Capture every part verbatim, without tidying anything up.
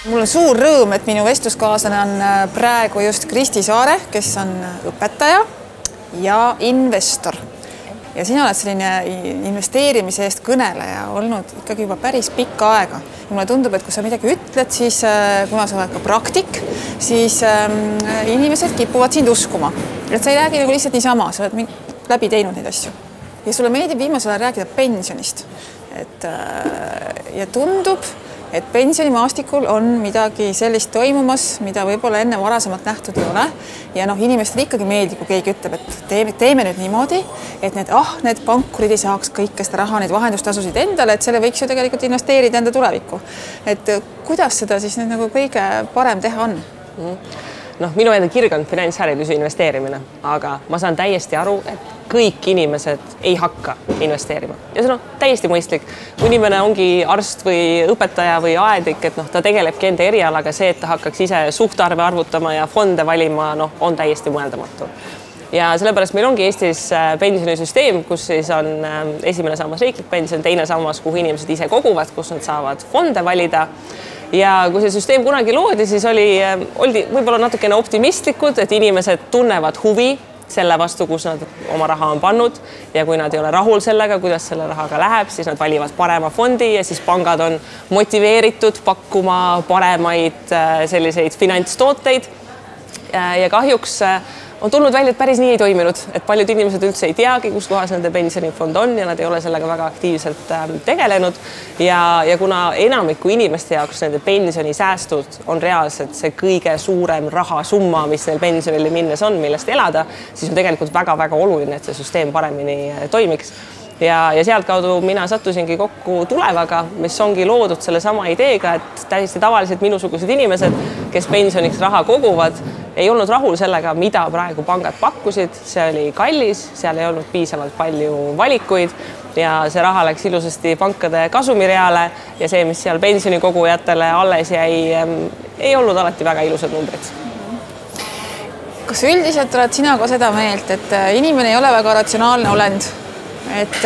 Mul on suur rõõm, et minu vestluskaaslane on praegu just Kristi Saare, kes on õpetaja ja investor. Ja sina oled selline investeerimise eest kõneleja olnud ikkagi juba päris pikka aega. Ja mulle tundub, et kui sa midagi ütled, siis kuna sa oled ka praktik, siis inimesed kipuvad sind uskuma. Et sa ei räägi nagu lihtsalt niisama, sa oled läbi teinud neid asju. Ja sulle meeldib viimasel ajal rääkida pensionist. Et, ja tundub, et pensionimaastikul on midagi sellist toimumas, mida võib-olla enne varasemalt nähtud ei ole. Ja noh, inimestel ikkagi meeldib, kui keegi ütleb, et teeme, teeme nüüd niimoodi, et need, ah, need pankurid ei saaks kõike seda raha, neid vahendustasusid endale, et selle võiks ju tegelikult investeerida enda tulevikku. Et kuidas seda siis nüüd nagu kõige parem teha on? Noh, minu enda kirg on finantshariduse investeerimine, aga ma saan täiesti aru, et kõik inimesed ei hakka investeerima. Ja see on no, täiesti mõistlik. Kui inimene ongi arst või õpetaja või aedik, et noh, ta tegelebki enda erialaga, see, et ta hakkaks ise suhtarve arvutama ja fonde valima, noh, on täiesti mõeldamatu. Ja sellepärast meil ongi Eestis pensionisüsteem, kus siis on esimene sammas riiklik pension, teine sammas, kuhu inimesed ise koguvad, kus nad saavad fonde valida. Ja kui see süsteem kunagi loodi, siis oli, oldi võib-olla natukene optimistlikud, et inimesed tunnevad huvi selle vastu, kus nad oma raha on pannud ja kui nad ei ole rahul sellega, kuidas selle rahaga läheb, siis nad valivad parema fondi ja siis pangad on motiveeritud pakkuma paremaid selliseid finantstooteid ja kahjuks on tulnud välja, et päris nii ei toiminud, et paljud inimesed üldse ei teagi, kus kohas nende pensionifond on ja nad ei ole sellega väga aktiivselt tegelenud ja, ja kuna enamiku inimeste jaoks nende pensionisäästud on reaalselt see kõige suurem rahasumma, mis neil pensionile minnes on, millest elada, siis on tegelikult väga-väga oluline, et see süsteem paremini toimiks. Ja, ja sealt kaudu mina sattusingi kokku Tulevaga, mis ongi loodud selle sama ideega, et täiesti tavaliselt minusugused inimesed, kes pensioniks raha koguvad, ei olnud rahul sellega, mida praegu pangad pakkusid. See oli kallis, seal ei olnud piisavalt palju valikuid ja see raha läks ilusasti pankade kasumireale ja see, mis seal pensionikogujatele alles jäi, ei olnud alati väga ilusad numbrid. Kas üldiselt oled sina ka seda meelt, et inimene ei ole väga ratsionaalne olend? Et,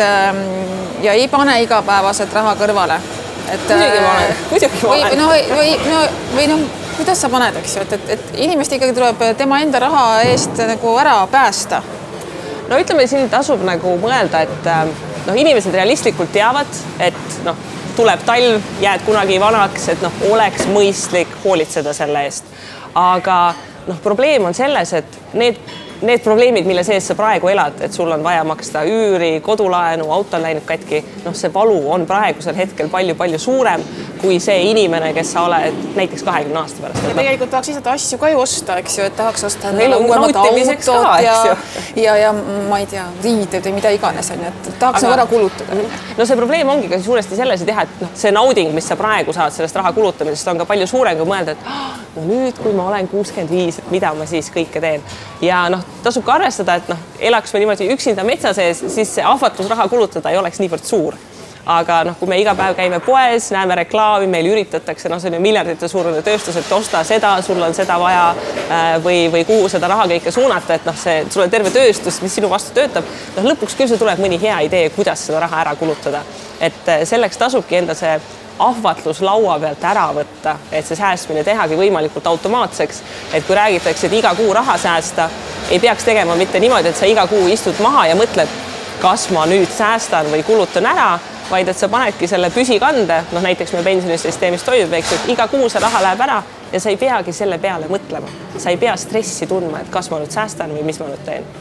ja ei pane igapäevaselt raha kõrvale. Et, muidugi ma olen. Muidugi ma olen. Või, no, või, no, või no, kuidas sa paned, eks ju? Et, et, et inimest ikkagi tuleb tema enda raha eest nagu ära päästa. No ütleme, siin tasub nagu mõelda, et no, inimesed realistlikult teavad, et no, tuleb talv, jääd kunagi vanaks, et no, oleks mõistlik hoolitseda selle eest. Aga no, probleem on selles, et need Need probleemid, mille sees sa praegu elad, et sul on vaja maksta üüri, kodulaenu, auto on läinud katki, noh, see valu on praegusel hetkel palju-palju suurem kui see inimene, kes sa oled näiteks kahekümne aasta pärast. Ja tegelikult tahaks lihtsalt asju ka ju osta, eks ju, et tahaks osta uuemad autot ja, ja, ja ma ei tea, riided või mida iganes on, et tahaks nagu ära kulutada. No see probleem ongi ka suuresti selles, et jah, et no, see nauding, mis sa praegu saad sellest raha kulutamisest, on ka palju suurem kui mõelda, et no nüüd, kui ma olen kuuskümmend viis, et mida ma siis kõike teen. Ja noh, tasub ka arvestada, et noh, elaks me niimoodi üksinda metsa sees, siis see ahvatlus raha kulutada ei oleks niivõrd suur. Aga noh, kui me iga päev käime poes, näeme reklaami, meil üritatakse, noh, see on ju miljardite suurune tööstus, et osta seda, sul on seda vaja või, või kuhu seda raha kõike suunata, et noh, see, sul on terve tööstus, mis sinu vastu töötab. Noh, lõpuks küll see tuleb mõni hea idee, kuidas seda raha ära kulutada. Et selleks tasubki enda see ahvatlus laua pealt ära võtta, et see säästmine tehagi võimalikult automaatseks, et kui räägitakse, et iga kuu raha säästa, ei peaks tegema mitte niimoodi, et sa iga kuu istud maha ja mõtled, kas ma nüüd säästan või kulutan ära, vaid et sa panedki selle püsikande, noh näiteks me pensionisüsteemis toimub, eks, et iga kuu see raha läheb ära ja sa ei peagi selle peale mõtlema. Sa ei pea stressi tundma, et kas ma nüüd säästan või mis ma nüüd teen.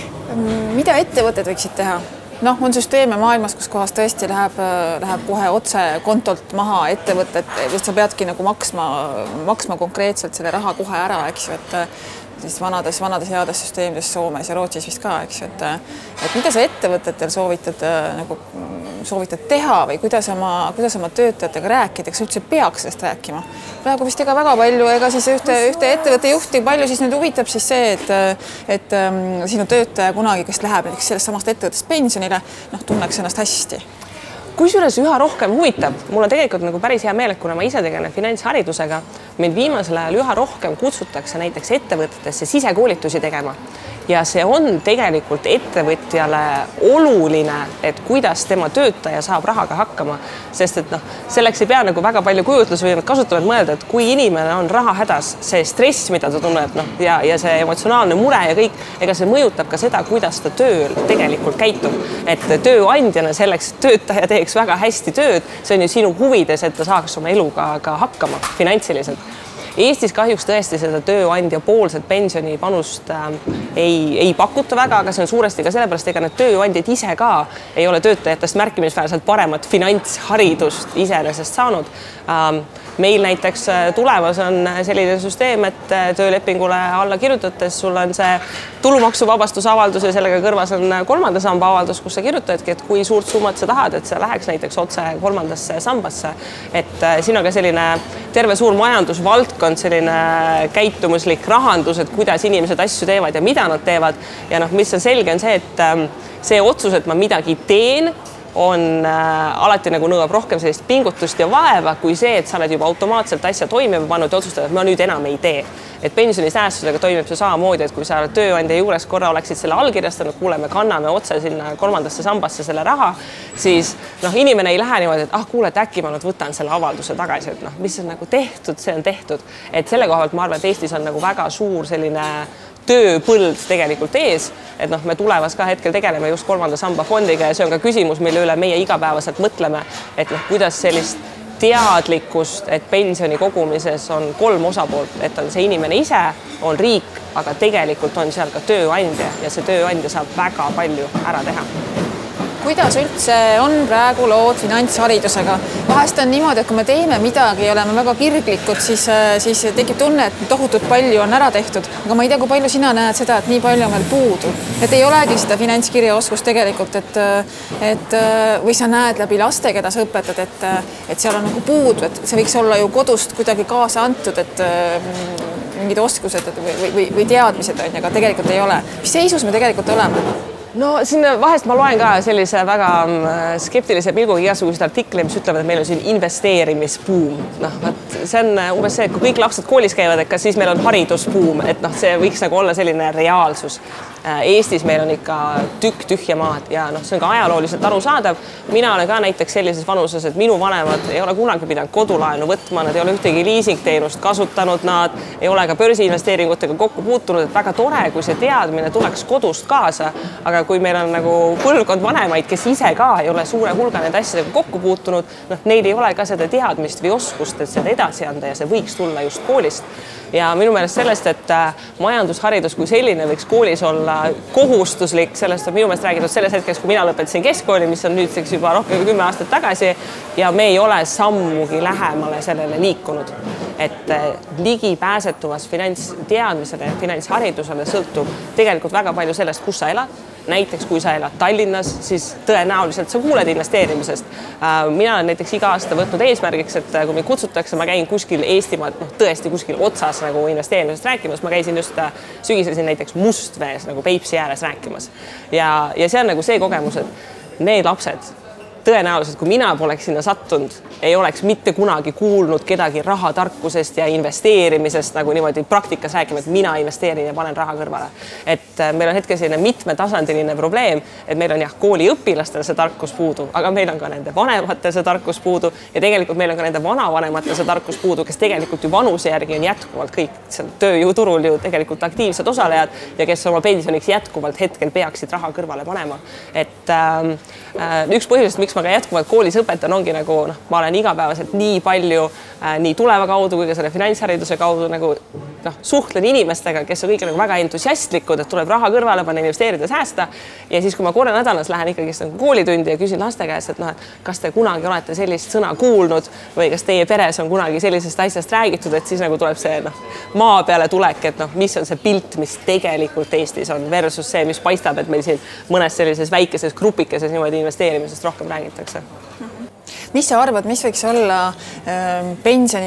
Mida ettevõtted võiksid teha? Noh, on süsteeme maailmas, kus kohas tõesti läheb, läheb kohe otse kontolt maha ettevõtted, sa peadki nagu maksma, maksma konkreetselt selle raha kohe ära, eks ju, et siis vanades, vanades heades süsteemides Soomes ja Rootsis vist ka, eks ju, et, et mida sa ettevõtetel soovitad, nagu, soovitad teha või kuidas oma, kuidas oma töötajatega rääkida, kas üldse peaks sellest rääkima? Praegu vist ega väga palju, ega siis ühte, ühte ettevõtte juhti palju siis nüüd huvitab siis see, et, et um, sinu töötaja kunagi, kes läheb näiteks sellest samast ettevõttest pensionile, noh, tunneks ennast hästi. Kui Kusjuures üha rohkem huvitab, mul on tegelikult nagu päris hea meel, et kuna ma ise tegelen finantsharidusega, meil viimasel ajal üha rohkem kutsutakse näiteks ettevõtetesse sisekoolitusi tegema. Ja see on tegelikult ettevõtjale oluline, et kuidas tema töötaja saab rahaga hakkama, sest et noh, selleks ei pea nagu väga palju kujutlusvõimet kasutavad mõelda, et kui inimene on raha hädas, see stress, mida ta tunneb, noh, ja, ja see emotsionaalne mure ja kõik, ega see mõjutab ka seda, kuidas ta tööl tegelikult käitub. Et tööandjana selleks, et töötaja teeks väga hästi tööd, see on ju sinu huvides, et ta saaks oma eluga ka hakkama finantsiliselt. Eestis kahjuks tõesti seda tööandja poolset pensionipanust äh, ei, ei pakuta väga, aga see on suuresti ka sellepärast, ega need tööandjad ise ka ei ole töötajatest märkimisväärselt paremat finantsharidust iseenesest saanud. Ähm, meil näiteks tulemas on selline süsteem, et töölepingule alla kirjutates sul on see tulumaksuvabastusavaldus ja sellega kõrvas on kolmanda samba avaldus, kus sa kirjutadki, et kui suurt summat sa tahad, et see läheks näiteks otse kolmandasse sambasse. Et siin on ka selline terve suur majandusvaldkond, selline käitumuslik rahandus, et kuidas inimesed asju teevad ja mida nad teevad. Ja noh, mis on selge, on see, et see otsus, et ma midagi teen, on äh, alati nagu nõuab rohkem sellist pingutust ja vaeva, kui see, et sa oled juba automaatselt asja toimima pannud ja otsustad, et ma nüüd enam ei tee. Et pensionisäästusega toimib see samamoodi, et kui sa tööandja juures korra oleksid selle allkirjastanud, kuule, me kanname otse sinna kolmandasse sambasse selle raha, siis noh, inimene ei lähe niimoodi, et ah, kuule, et äkki ma nüüd võtan selle avalduse tagasi, et noh, mis on nagu tehtud, see on tehtud. Et selle koha pealt ma arvan, et Eestis on nagu väga suur selline tööpõld tegelikult ees, et noh, me tulevas ka hetkel tegeleme just kolmanda samba fondiga ja see on ka küsimus, mille üle meie igapäevaselt mõtleme, et noh, kuidas sellist teadlikkust, et pensioni kogumises on kolm osapoolt, et on see inimene ise, on riik, aga tegelikult on seal ka tööandja ja see tööandja saab väga palju ära teha. Kuidas üldse on praegu lood finantsharidusega? Vahest on niimoodi, et kui me teeme midagi ja oleme väga kirglikud, siis, siis tekib tunne, et tohutult palju on ära tehtud. Aga ma ei tea, kui palju sina näed seda, et nii palju on veel puudu. Et ei olegi seda finantskirjaoskust tegelikult, et, et, või sa näed läbi laste, keda sa õpetad, et, et seal on nagu puudu, et see võiks olla ju kodust kuidagi kaasa antud, et mingid oskused või, või, või teadmised on, aga tegelikult ei ole. Mis seisus me tegelikult oleme? No siin vahest ma loen ka sellise väga skeptilise pilguga igasuguseid artikleid, mis ütlevad, et meil on siin investeerimisbuum. Noh, võt, see on umbes see, et kui kõik lapsed koolis käivad, et kas siis meil on haridusbuum, et noh, see võiks nagu olla selline reaalsus. Eestis meil on ikka tükk tühja maad ja noh, see on ka ajalooliselt arusaadav. Mina olen ka näiteks sellises vanuses, et minu vanemad ei ole kunagi pidanud kodulaenu võtma, nad ei ole ühtegi leasingteenust kasutanud, nad ei ole ka börsiinvesteeringutega kokku puutunud, et väga tore, kui see teadmine tuleks kodust kaasa, aga kui meil on nagu põlvkond vanemaid, kes ise ka ei ole suure hulga nende asjadega kokku puutunud, noh, neil ei ole ka seda teadmist või oskust, et seda edasi anda ja see võiks tulla just koolist. Ja minu meelest sellest, et majandusharidus kui selline võiks koolis olla kohustuslik, sellest on minu meelest räägitud selles hetkes, kui mina lõpetasin keskkooli, mis on nüüdseks juba rohkem kümme aastat tagasi ja me ei ole sammugi lähemale sellele liikunud. Et ligipääsetuvas finantsteadmisele ja finantsharidusele sõltub tegelikult väga palju sellest, kus sa elad. Näiteks kui sa elad Tallinnas, siis tõenäoliselt sa kuuled investeerimisest. Mina olen näiteks iga aasta võtnud eesmärgiks, et kui me kutsutakse, ma käin kuskil Eestimaad, noh, tõesti kuskil otsas nagu investeerimisest rääkimas. Ma käisin just sügisel siin näiteks Mustvees nagu Peipsi ääres rääkimas. Ja, ja see on nagu see kogemus, et need lapsed tõenäoliselt, kui mina poleks sinna sattunud, ei oleks mitte kunagi kuulnud kedagi rahatarkusest ja investeerimisest nagu niimoodi praktikas rääkima, et mina investeerin ja panen raha kõrvale. Et meil on hetkel selline mitmetasandiline probleem, et meil on jah kooliõpilastel see tarkus puudu, aga meil on ka nende vanematel see tarkus puudu ja tegelikult meil on ka nende vanavanematel see tarkus puudu, kes tegelikult ju vanuse järgi on jätkuvalt kõik tööjõuturul ju tegelikult aktiivsed osalejad ja kes oma pensioniks jätkuvalt hetkel peaksid raha kõrvale panema. Et äh, üks põhjusest, miks ma ka jätkuvalt koolis õpetan, ongi nagu, noh, ma olen igapäevaselt nii palju äh, nii tuleva kaudu kui ka selle finantshariduse kaudu nagu noh, suhtlen inimestega, kes on kõik nagu väga entusiastlikud, et tuleb raha kõrvale panna, investeerida, säästa. Ja siis, kui ma korra nädalas lähen ikkagi koolitundi ja küsin laste käest, et noh, et kas te kunagi olete sellist sõna kuulnud või kas teie peres on kunagi sellisest asjast räägitud, et siis nagu tuleb see noh, maa peale tulek, et noh, mis on see pilt, mis tegelikult Eestis on versus see, mis paistab, et meil siin mõnes sellises väikeses grupikeses niimoodi investeerimisest rohkem räägitakse. Mis sa arvad, mis võiks olla ähm,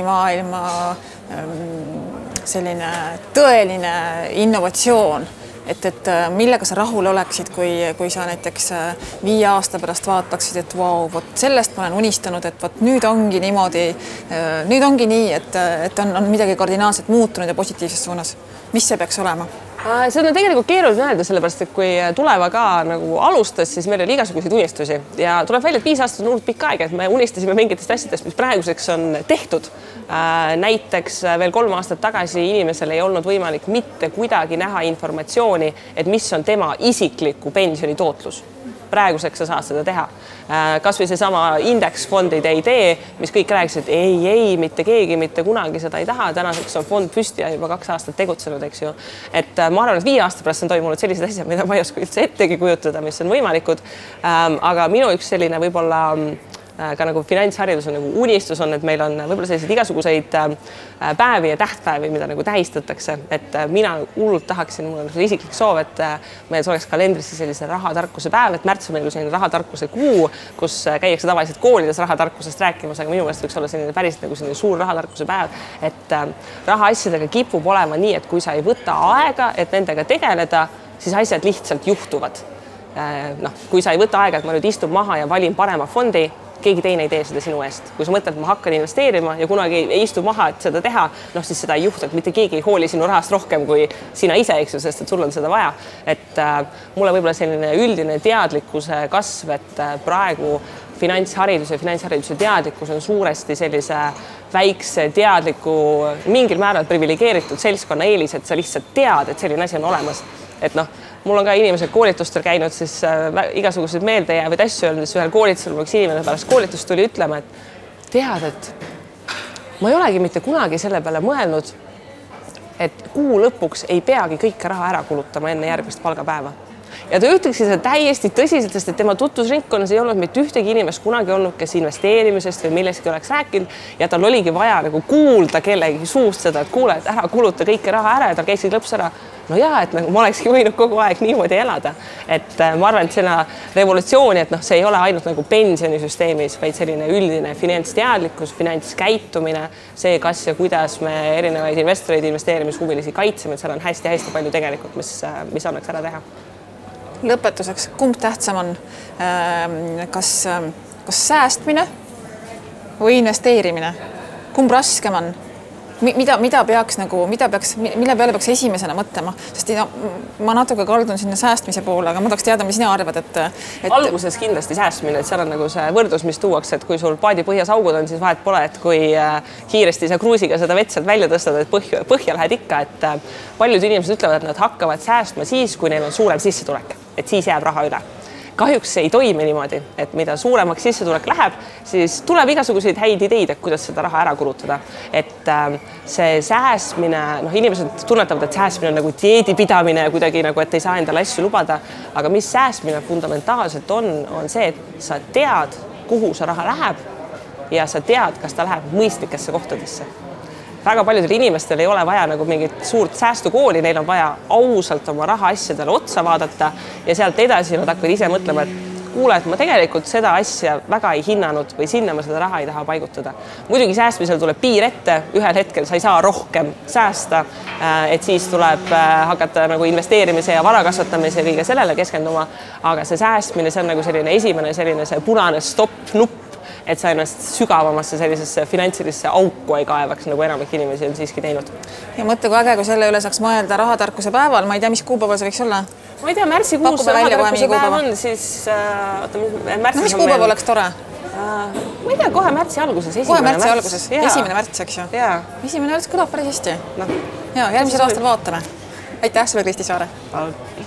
pensionimaailma ähm, selline tõeline innovatsioon, et, et millega sa rahul oleksid, kui, kui sa näiteks viie aasta pärast vaataksid, et vau, vot sellest ma olen unistanud, et vot nüüd ongi niimoodi, nüüd ongi nii, et, et on, on midagi kardinaalselt muutunud ja positiivses suunas. Mis see peaks olema? See on tegelikult keeruline öelda, sellepärast, et kui Tuleva ka nagu alustas, siis meil oli igasuguseid unistusi ja tuleb välja, et viis aastat on olnud pikk aeg, et me unistasime mingitest asjadest, mis praeguseks on tehtud. Näiteks veel kolm aastat tagasi inimesel ei olnud võimalik mitte kuidagi näha informatsiooni, et mis on tema isikliku pensioni tootlus. Praeguseks sa saad seda teha. Kas või seesama indeksfondide idee, mis kõik rääkisid, et ei, ei, mitte keegi, mitte kunagi seda ei taha. Tänaseks on fond püsti ja juba kaks aastat tegutsenud, eks ju. Et ma arvan, et viie aasta pärast on toimunud sellised asjad, mida ma ei oska üldse ettegi kujutada, mis on võimalikud. Aga minu üks selline võib-olla ka nagu finantsharidus on nagu unistus on, et meil on võib-olla selliseid igasuguseid päevi ja tähtpäevi, mida nagu tähistatakse, et mina hullult tahaksin, mul on isiklik soov, et meil oleks kalendrisse sellise rahatarkuse päev, et märts on meil selline rahatarkuse kuu, kus käiakse tavaliselt koolides rahatarkusest rääkimas, aga minu meelest võiks olla selline päris nagu selline suur rahatarkuse päev, et rahaasjadega kipub olema nii, et kui sa ei võta aega, et nendega tegeleda, siis asjad lihtsalt juhtuvad. Noh, kui sa ei võta aega, et ma nüüd istun maha ja valin parema fondi, keegi teine ei tee seda sinu eest. Kui sa mõtled, et ma hakkan investeerima ja kunagi ei istu maha, et seda teha, noh siis seda ei juhtu, et mitte keegi ei hooli sinu rahast rohkem kui sina ise, eks ju, sest et sul on seda vaja. Et äh, mulle võib-olla selline üldine teadlikkuse kasv, et äh, praegu finantshariduse ja finantshariduse teadlikkus on suuresti sellise väikse teadliku, mingil määral privilegeeritud seltskonna eelis, et sa lihtsalt tead, et selline asi on olemas. Et noh, mul on ka inimesed koolitustel käinud, siis äh, igasugused meeldejäävaid asju öeldes ühel koolitusel, üks inimene pärast koolitust tuli ütlema, et tead, et ma ei olegi mitte kunagi selle peale mõelnud, et kuu lõpuks ei peagi kõike raha ära kulutama enne järgmist palgapäeva. Ja ta ütleks seda täiesti tõsiselt, sest et tema tutvusringkonnas ei olnud mitte ühtegi inimest kunagi olnud, kes investeerimisest või millestki oleks rääkinud ja tal oligi vaja nagu kuulda kellegi suust seda, et kuule, et ära kuluta kõike raha ära ja tal käisid lõps ära. No jaa, et nagu ma olekski võinud kogu aeg niimoodi elada. Et ma arvan, et selle revolutsiooni, et noh, see ei ole ainult nagu pensionisüsteemis, vaid selline üldine finantsteadlikkus, finantskäitumine, see kas ja kuidas me erinevaid investoreid, investeerimishuvilisi kaitseme, et seal on hästi-hästi palju tegelikult, mis, mis annaks ära teha. Lõpetuseks, kumb tähtsam on, kas, kas säästmine või investeerimine? Kumb raskem on? Mida, mida peaks nagu, mida peaks, mille peale peaks esimesena mõtlema, sest no, ma natuke kaldun sinna säästmise poole, aga ma tahaks teada, mis sina arvad, et, et... Alguses kindlasti säästmine, et seal on nagu see võrdlus, mis tuuakse, et kui sul paadi põhjas augud on, siis vahet pole, et kui kiiresti sa kruusiga seda vett sealt välja tõstad, et põhja, põhja lähed ikka, et paljud inimesed ütlevad, et nad hakkavad säästma siis, kui neil on suurem sissetulek, et siis jääb raha üle. Kahjuks ei toimi niimoodi, et mida suuremaks sissetulek läheb, siis tuleb igasuguseid häid ideid, et kuidas seda raha ära kulutada. Et see säästmine, noh, inimesed tunnetavad, et säästmine on nagu dieedipidamine ja kuidagi nagu, et ei saa endale asju lubada. Aga mis säästmine fundamentaalselt on, on see, et sa tead, kuhu sa raha läheb ja sa tead, kas ta läheb mõistlikesse kohtadesse. Väga paljudel inimestel ei ole vaja nagu mingit suurt säästukooli, neil on vaja ausalt oma rahaasjadele otsa vaadata ja sealt edasi nad hakkavad ise mõtlema, et kuule, et ma tegelikult seda asja väga ei hinnanud või sinna ma seda raha ei taha paigutada. Muidugi säästmisel tuleb piir ette, ühel hetkel sa ei saa rohkem säästa, et siis tuleb hakata nagu investeerimise ja vara kasvatamise ja kõige sellele keskenduma, aga see säästmine, see on nagu selline esimene selline see punane stopp-nupp, et sa ennast sügavamasse sellisesse finantsilisse auku ei kaevaks, nagu enamik inimesi on siiski teinud. Ja mõtle, kui äge, kui selle üle saaks mõelda rahatarkuse päeval, ma ei tea, mis kuupäeval see võiks olla? Ma ei tea, märtsikuus rahatarkuse päev on, siis äh, oota, märtsis no, mis kuupäev meil... oleks tore? Äh, ma ei tea, kohe märtsi alguses. Kohe märtsi märts. alguses, jaa. Esimene märts, eks ju? Jaa. Esimene märts kõlab päris hästi. No. Ja, järgmisel aastal vaatame. Aitäh sulle, Kristi Saare.